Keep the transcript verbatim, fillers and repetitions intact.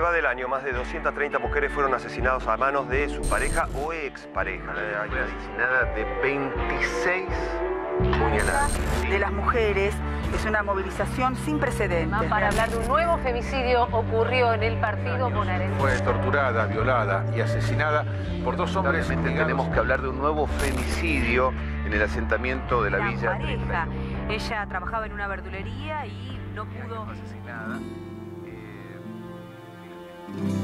va del año, más de doscientas treinta mujeres fueron asesinadas a manos de su pareja o expareja. Fue asesinada de veintiséis puñaladas. De las mujeres es una movilización sin precedentes. Para hablar de un nuevo femicidio ocurrió en el partido bonaerense. Fue torturada, violada y asesinada por dos hombres. Obviamente tenemos que hablar de un nuevo femicidio en el asentamiento de la, la villa. Pareja. Ella trabajaba en una verdulería y no pudo. Asesinada. Eh...